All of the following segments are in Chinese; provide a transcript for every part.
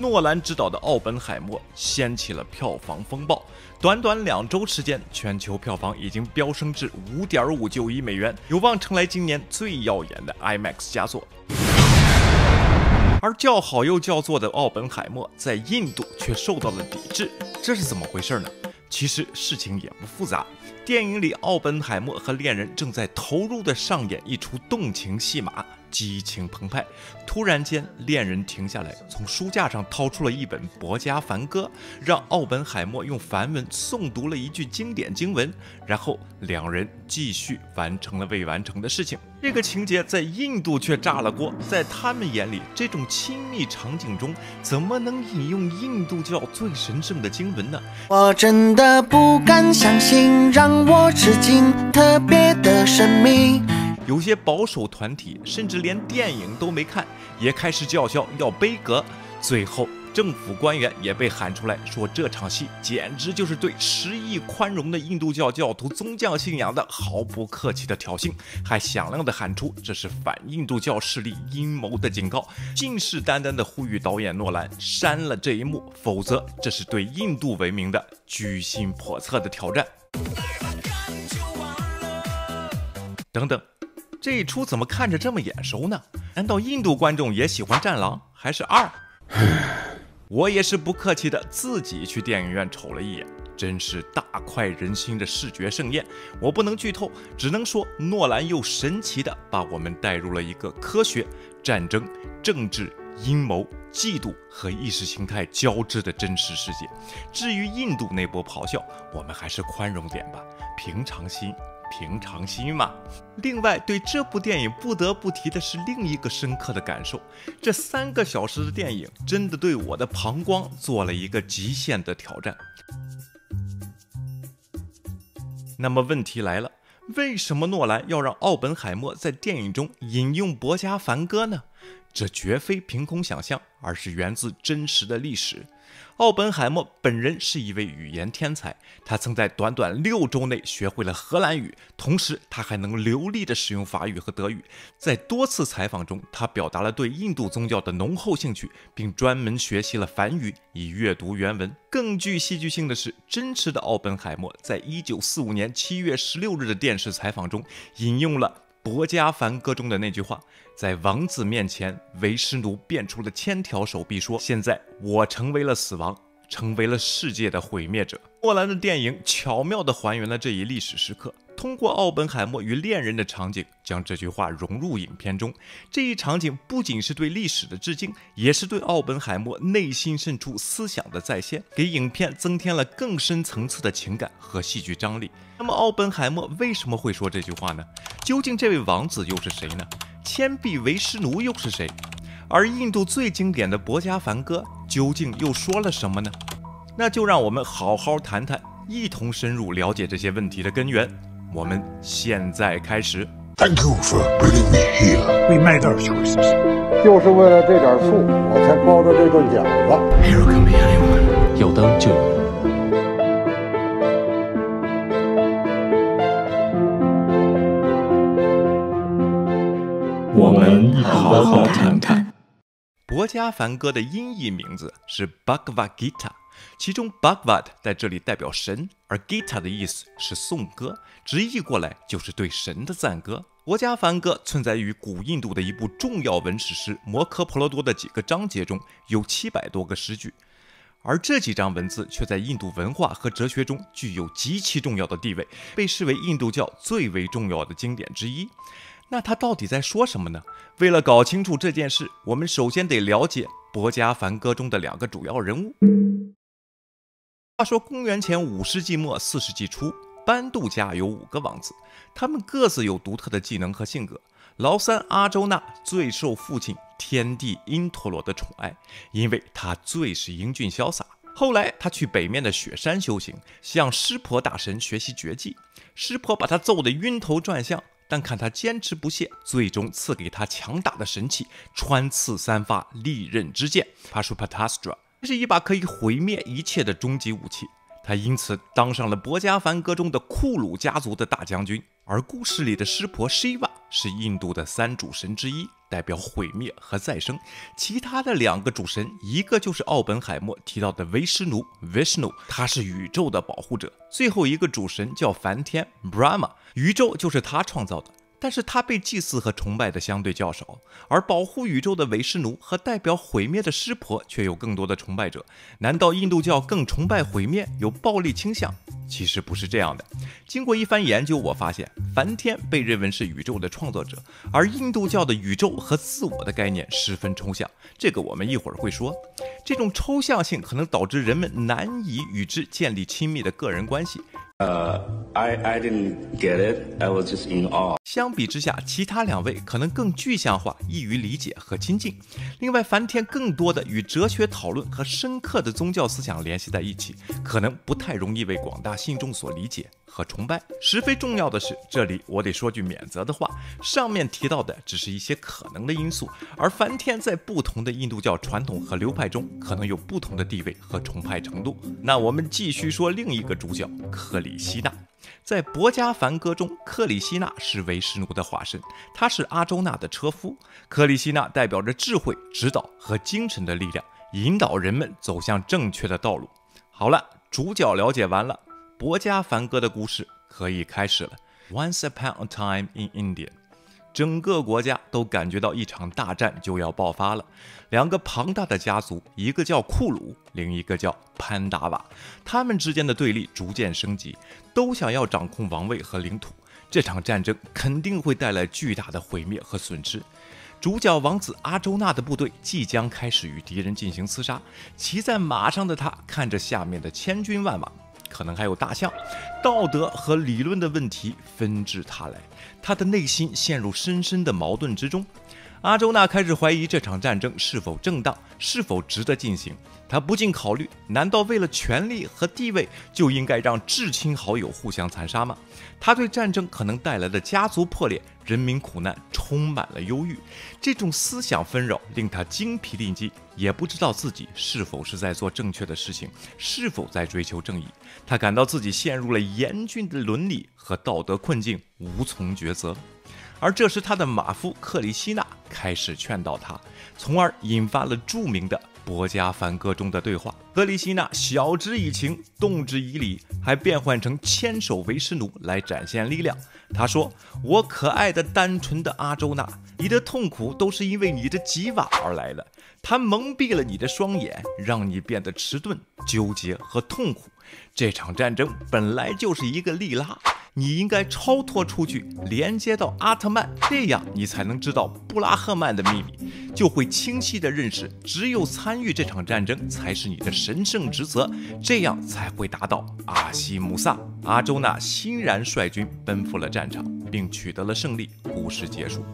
诺兰执导的《奥本海默》掀起了票房风暴，短短2周时间，全球票房已经飙升至5.59亿美元，有望成来今年最耀眼的 IMAX 佳作。而叫好又叫座的《奥本海默》在印度却受到了抵制，这是怎么回事呢？其实事情也不复杂，电影里奥本海默和恋人正在投入地上演一出动情戏码，激情澎湃。突然间，恋人停下来，从书架上掏出了一本《博家梵歌》，让奥本海默用梵文诵读了一句经典经文，然后两人继续完成了未完成的事情。这个情节在印度却炸了锅，在他们眼里，这种亲密场景中怎么能引用印度教最神圣的经文呢？ 我真的不敢相信，让我吃惊，特别的神秘。 有些保守团体甚至连电影都没看，也开始叫嚣要杯葛。最后，政府官员也被喊出来说，这场戏简直就是对10亿宽容的印度教教徒宗教信仰的毫不客气的挑衅，还响亮地喊出这是反印度教势力阴谋的警告，信誓旦旦地呼吁导演诺兰删了这一幕，否则这是对印度文明的居心叵测的挑战。等等。这一出怎么看着这么眼熟呢？难道印度观众也喜欢《战狼》还是2？我也是不客气的自己去电影院瞅了一眼，真是大快人心的视觉盛宴。我不能剧透，只能说诺兰又神奇的把我们带入了一个科学、战争、政治、阴谋、嫉妒和意识形态交织的真实世界。至于印度那波咆哮，我们还是宽容点吧，平常心嘛。另外，对这部电影不得不提的是另一个深刻的感受，这3个小时的电影真的对我的膀胱做了一个极限的挑战。那么问题来了，为什么诺兰要让奥本海默在电影中引用《博家梵歌》呢？这绝非凭空想象，而是源自真实的历史。奥本海默本人是一位语言天才，他曾在短短6周内学会了荷兰语，同时他还能流利地使用法语和德语。在多次采访中，他表达了对印度宗教的浓厚兴趣，并专门学习了梵语以阅读原文。更具戏剧性的是，真实的奥本海默在1945年7月16日的电视采访中引用了《博家梵歌》中的那句话，在王子面前，为师奴变出了1000条手臂，说：“现在我成为了死亡，成为了世界的毁灭者。”诺兰的电影巧妙地还原了这一历史时刻，通过奥本海默与恋人的场景，将这句话融入影片中。这一场景不仅是对历史的致敬，也是对奥本海默内心深处思想的再现，给影片增添了更深层次的情感和戏剧张力。那么，奥本海默为什么会说这句话呢？究竟这位王子又是谁呢？千臂为师奴又是谁？而印度最经典的《博家梵歌》究竟又说了什么呢？那就让我们好好谈谈，一同深入了解这些问题的根源。我们现在开始。 Thank you for bringing me here. We made our choices. 就是为了这点醋，我才包着这顿饺子。 Hero can be anyone. 有灯就有人。我们好好谈谈。 博家梵歌的音译名字是 Bhagavad Gita， 其中 Bhagavad 在这里代表神，而 Gita 的意思是颂歌，直译过来就是对神的赞歌。博家梵歌存在于古印度的一部重要文史诗《摩诃婆罗多》的几个章节中，有700多个诗句，而这几章文字却在印度文化和哲学中具有极其重要的地位，被视为印度教最为重要的经典之一。那他到底在说什么呢？为了搞清楚这件事，我们首先得了解博家梵歌中的2个主要人物。话说公元前5世纪末4世纪初，班杜家有5个王子，他们各自有独特的技能和性格。老三阿周那最受父亲天帝因陀罗的宠爱，因为他最是英俊潇洒。后来他去北面的雪山修行，向湿婆大神学习绝技，湿婆把他揍得晕头转向，但看他坚持不懈，最终赐给他强大的神器穿刺3发利刃之剑 Pashupatastra， 这是一把可以毁灭一切的终极武器。他因此当上了博家梵歌中的库鲁家族的大将军。而故事里的湿婆 Shiva 是印度的3主神之一，代表毁灭和再生。其他的2个主神，一个就是奥本海默提到的维什奴 Vishnu， 他是宇宙的保护者。最后一个主神叫梵天 Brahma， 宇宙就是他创造的，但是他被祭祀和崇拜的相对较少，而保护宇宙的维什奴和代表毁灭的湿婆却有更多的崇拜者。难道印度教更崇拜毁灭，有暴力倾向？其实不是这样的。经过一番研究，我发现梵天被认为是宇宙的创造者，而印度教的宇宙和自我的概念十分抽象，这个我们一会儿会说。这种抽象性可能导致人们难以与之建立亲密的个人关系。 I didn't get it. I was just in awe. 相比之下，其他2位可能更具象化，易于理解和亲近。另外，梵天更多的与哲学讨论和深刻的宗教思想联系在一起，可能不太容易为广大信众所理解和崇拜。十分重要的是，这里我得说句免责的话，上面提到的只是一些可能的因素，而梵天在不同的印度教传统和流派中可能有不同的地位和崇拜程度。那我们继续说另一个主角克里希那。在薄伽梵歌中，克里希那是维什奴的化身，他是阿周那的车夫。克里希那代表着智慧、指导和精神的力量，引导人们走向正确的道路。好了，主角了解完了，薄伽梵歌的故事可以开始了。Once upon a time in India， 整个国家都感觉到一场大战就要爆发了。2个庞大的家族，一个叫库鲁，另一个叫潘达瓦，他们之间的对立逐渐升级，都想要掌控王位和领土。这场战争肯定会带来巨大的毁灭和损失。主角王子阿周那的部队即将开始与敌人进行厮杀，骑在马上的他看着下面的千军万马，可能还有大象，道德和理论的问题纷至沓来，他的内心陷入深深的矛盾之中。阿周那开始怀疑这场战争是否正当，是否值得进行。他不禁考虑，难道为了权力和地位就应该让至亲好友互相残杀吗？他对战争可能带来的家族破裂、人民苦难充满了忧郁。这种思想纷扰令他精疲力尽，也不知道自己是否是在做正确的事情，是否在追求正义。他感到自己陷入了严峻的伦理和道德困境，无从抉择。而这时他的马夫克里希那开始劝导他，从而引发了著名的薄伽梵歌中的对话。克里希那晓之以情，动之以理，还变换成千手维什奴来展现力量。他说，我可爱的单纯的阿周那，你的痛苦都是因为你的吉瓦而来的，它蒙蔽了你的双眼，让你变得迟钝、纠结和痛苦。这场战争本来就是一个利拉，你应该超脱出去，连接到阿特曼，这样你才能知道布拉赫曼的秘密，就会清晰地认识，只有参与这场战争才是你的神圣职责，这样才会达到阿西姆萨。阿周那欣然率军奔赴了战场，并取得了胜利。故事结束。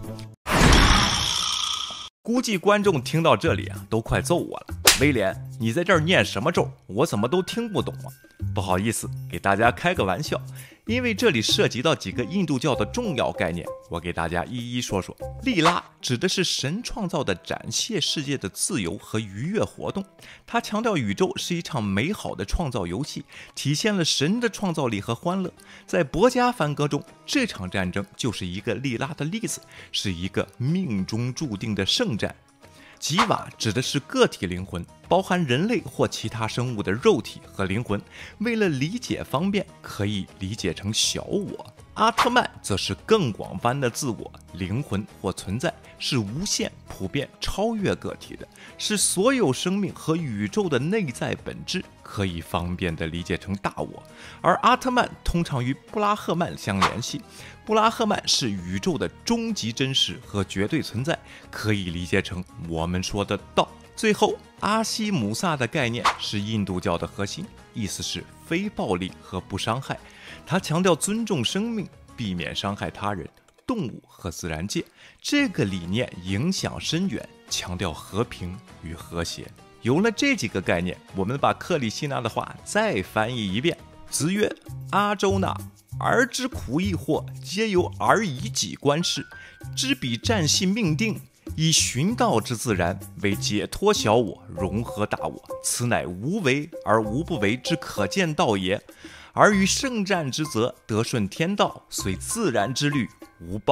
估计观众听到这里都快揍我了。威廉，你在这儿念什么咒？我怎么都听不懂啊？不好意思，给大家开个玩笑，因为这里涉及到几个印度教的重要概念，我给大家一一说说。利拉指的是神创造的展现世界的自由和愉悦活动，它强调宇宙是一场美好的创造游戏，体现了神的创造力和欢乐。在薄伽梵歌中，这场战争就是一个利拉的例子，是一个命中注定的圣战。吉瓦指的是个体灵魂，包含人类或其他生物的肉体和灵魂，为了理解方便，可以理解成小我。阿特曼则是更广泛的自我、灵魂或存在，是无限、普遍、超越个体的，是所有生命和宇宙的内在本质，可以方便地理解成大我。而阿特曼通常与布拉赫曼相联系，布拉赫曼是宇宙的终极真实和绝对存在，可以理解成我们说的道。最后，阿西姆萨的概念是印度教的核心，意思是非暴力和不伤害。它强调尊重生命，避免伤害他人、动物和自然界。这个理念影响深远，强调和平与和谐。有了这几个概念，我们把克里希那的话再翻译一遍。子曰：阿周那，儿之苦亦祸，皆由儿以己观世，知彼战系命定，以寻道之自然，为解脱小我，融合大我，此乃无为而无不为之可见道也。而于圣战之责，得顺天道，虽自然之律，无报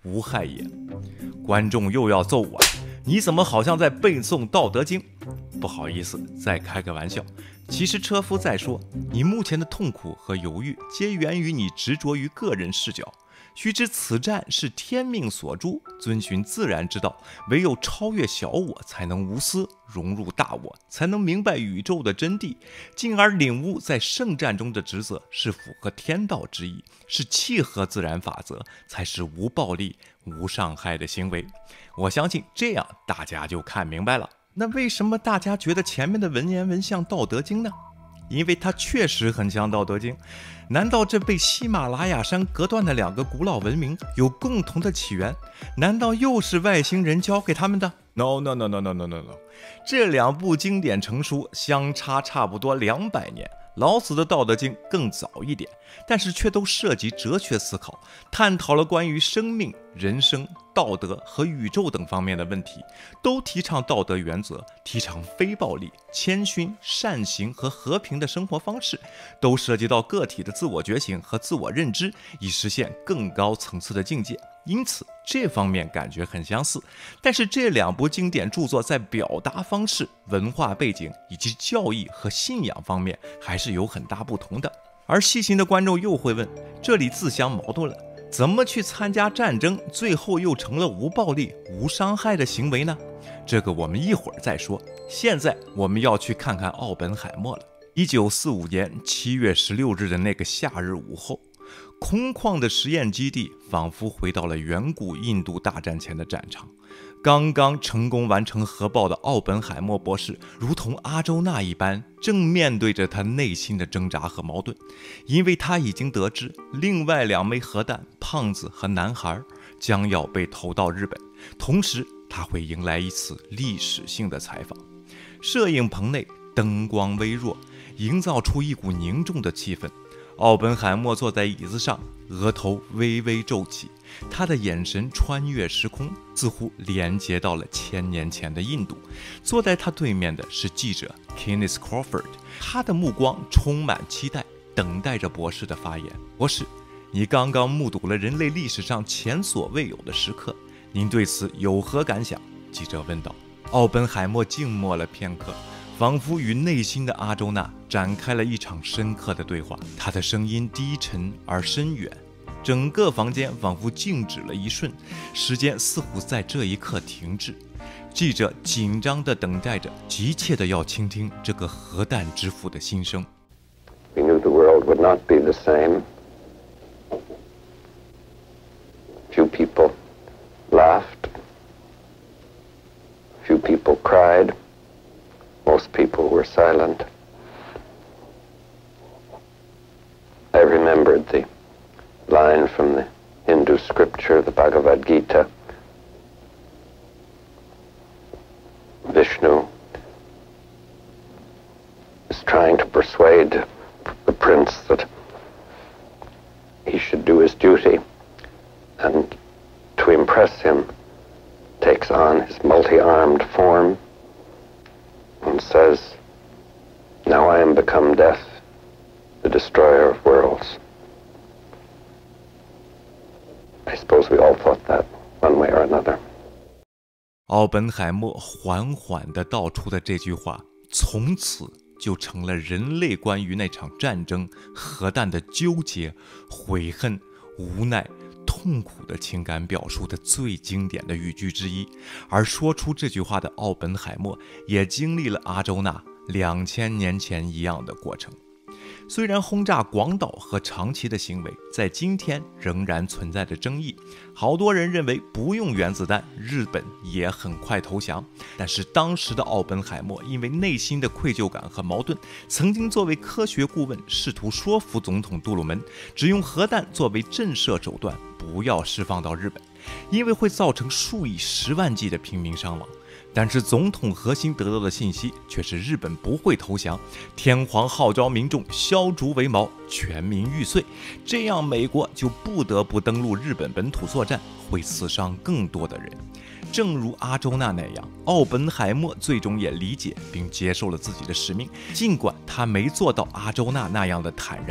无害也。观众又要揍我，你怎么好像在背诵《道德经》？不好意思，再开个玩笑。其实车夫在说，你目前的痛苦和犹豫，皆源于你执着于个人视角。须知此战是天命所铸，遵循自然之道，唯有超越小我，才能无私，融入大我，才能明白宇宙的真谛，进而领悟在圣战中的职责是符合天道之意，是契合自然法则，才是无暴力、无伤害的行为。我相信这样大家就看明白了。那为什么大家觉得前面的文言文像《道德经》呢？因为它确实很像《道德经》。难道这被喜马拉雅山隔断的两个古老文明有共同的起源？难道又是外星人教给他们的？ No， 这两部经典成书相差差不多200年。老子的《道德经》更早一点，但是却都涉及哲学思考，探讨了关于生命、人生、道德和宇宙等方面的问题，都提倡道德原则，提倡非暴力、谦逊、善行和和平的生活方式，都涉及到个体的自我觉醒和自我认知，以实现更高层次的境界。因此这方面感觉很相似，但是这两部经典著作在表达方式、文化背景以及教义和信仰方面还是有很大不同的。而细心的观众又会问，这里自相矛盾了，怎么去参加战争，最后又成了无暴力、无伤害的行为呢？这个我们一会儿再说。现在我们要去看看奥本海默了。1945年7月16日的那个夏日午后，空旷的实验基地仿佛回到了远古印度大战前的战场。刚刚成功完成核爆的奥本海默博士，如同阿周那一般，正面对着他内心的挣扎和矛盾，因为他已经得知另外2枚核弹胖子和男孩将要被投到日本，同时他会迎来一次历史性的采访。摄影棚内灯光微弱，营造出一股凝重的气氛。奥本海默坐在椅子上，额头微微皱起，他的眼神穿越时空，似乎连接到了1000年前的印度。坐在他对面的是记者 Kenneth Crawford， 他的目光充满期待，等待着博士的发言。博士，你刚刚目睹了人类历史上前所未有的时刻，您对此有何感想？记者问道。奥本海默静默了片刻，仿佛与内心的阿周那展开了一场深刻的对话。他的声音低沉而深远，整个房间仿佛静止了一瞬，时间似乎在这一刻停滞。记者紧张地等待着，急切地要倾听这个核弹之父的心声。 We knew the world would not be the same. Few people laughed. Few people cried. Most people were silent. I remembered the line from the Hindu scripture, the Bhagavad Gita. Vishnu is trying to persuade the prince that he should do his duty, and to impress him takes on his multi-armed form and says, "Now I am become death, the destroyer of worlds." I suppose we all thought that one way or another. 奥本海默缓缓地道出的这句话，从此就成了人类关于那场战争、核弹的纠结、悔恨、无奈、痛苦的情感表述的最经典的语句之一。而说出这句话的奥本海默，也经历了阿周那2000年前一样的过程。虽然轰炸广岛和长崎的行为在今天仍然存在着争议，好多人认为不用原子弹，日本也很快投降。但是当时的奥本海默因为内心的愧疚感和矛盾，曾经作为科学顾问试图说服总统杜鲁门，只用核弹作为震慑手段，不要释放到日本，因为会造成数以10万计的平民伤亡。但是总统核心得到的信息却是日本不会投降，天皇号召民众削竹为矛，全民玉碎，这样美国就不得不登陆日本本土作战，会死伤更多的人。正如阿周那那样，奥本海默最终也理解并接受了自己的使命，尽管他没做到阿周那那样的坦然，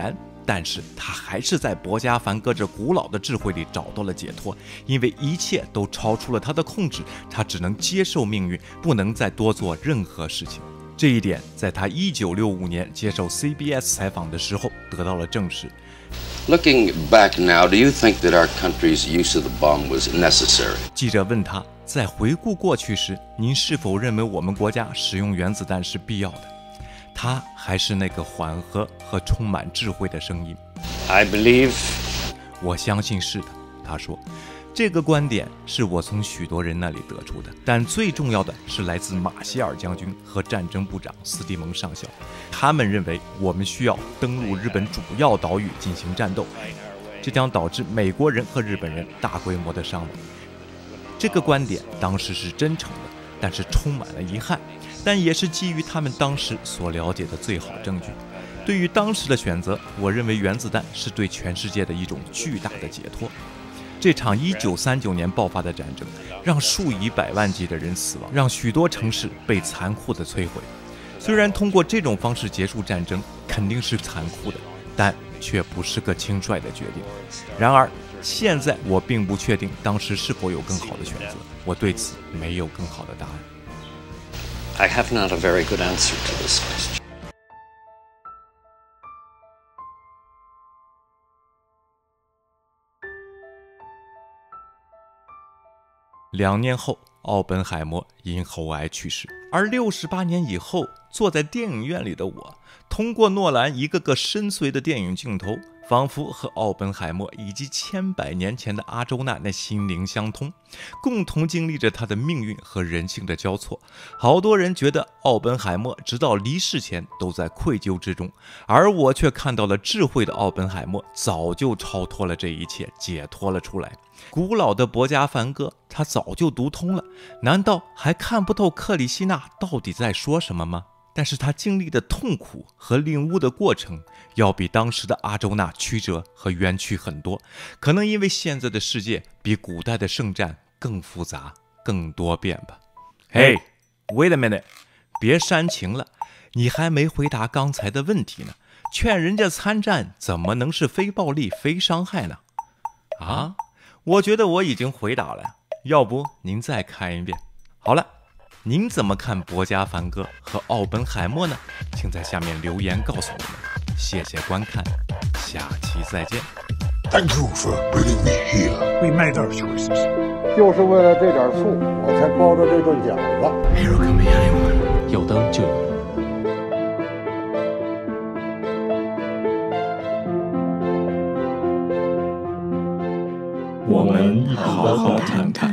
但是他还是在伯加梵歌这古老的智慧里找到了解脱，因为一切都超出了他的控制，他只能接受命运，不能再多做任何事情。这一点在他1965年接受 CBS 采访的时候得到了证实。 Looking back now, do you think that our country's use of the bomb was necessary? 记者问他，在回顾过去时，您是否认为我们国家使用原子弹是必要的？他还是那个缓和和充满智慧的声音。 I believe 我相信是的，他说。这个观点是我从许多人那里得出的，但最重要的是来自马歇尔将军和战争部长斯蒂蒙上校。他们认为我们需要登陆日本主要岛屿进行战斗，这将导致美国人和日本人大规模的伤亡。这个观点当时是真诚的，但是充满了遗憾，但也是基于他们当时所了解的最好证据。对于当时的选择，我认为原子弹是对全世界的一种巨大的解脱。这场1939年爆发的战争，让数以百万计的人死亡，让许多城市被残酷地摧毁。虽然通过这种方式结束战争肯定是残酷的，但却不是个轻率的决定。然而，现在我并不确定当时是否有更好的选择，我对此没有更好的答案。 I have not a very good answer to this question. 2年后，奥本海默因喉癌去世。而68年以后，坐在电影院里的我，通过诺兰一个个深邃的电影镜头，仿佛和奥本海默以及千百年前的阿周那心灵相通，共同经历着他的命运和人性的交错。好多人觉得奥本海默直到离世前都在愧疚之中，而我却看到了智慧的奥本海默早就超脱了这一切，解脱了出来。古老的伯加梵歌他早就读通了，难道还看不透克里希那到底在说什么吗？但是他经历的痛苦和领悟的过程，要比当时的阿周那曲折和冤屈很多。可能因为现在的世界比古代的圣战更复杂、更多变吧。Hey, wait a minute， 别煽情了，你还没回答刚才的问题呢。劝人家参战怎么能是非暴力、非伤害呢？啊？我觉得我已经回答了，要不您再看一遍。好了。您怎么看伯加梵歌和奥本海默呢？请在下面留言告诉我们。谢谢观看，下期再见。 Thank you for bringing me here. We made our choices. 就是为了这点醋，我才包的这顿饺子。 Hero can be anyone. 有灯就有人。我们好好谈谈。